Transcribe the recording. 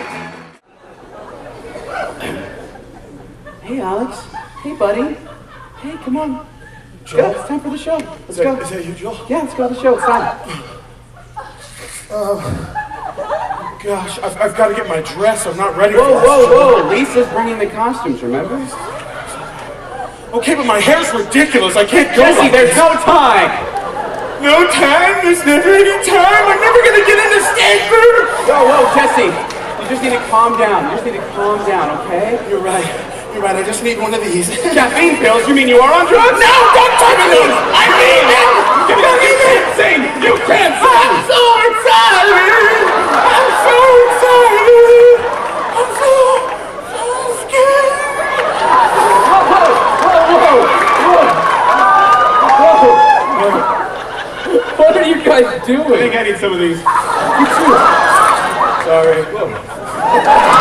Hey, Alex. Hey, buddy. Hey, come on. Joel? Yeah, it's time for the show. Let's go. Is that you, Joel? Yeah, let's go to the show. It's time. Gosh, I've got to get my dress. I'm not ready for this. Whoa. Lisa's bringing the costumes, remember? Okay, but my hair's ridiculous. I can't go. Jesse, there's no time. No time? There's never any time? I'm never going to get into stage group. Whoa, Jesse. You just need to calm down. Okay? You're right. I just need one of these. Caffeine pills? You mean you are on drugs? No, don't tell me those! I mean it! You can't sing! You can't sing! I'm so excited! I'm so scared! Whoa! What are you guys doing? I think I need some of these. You too. Sorry. Whoa.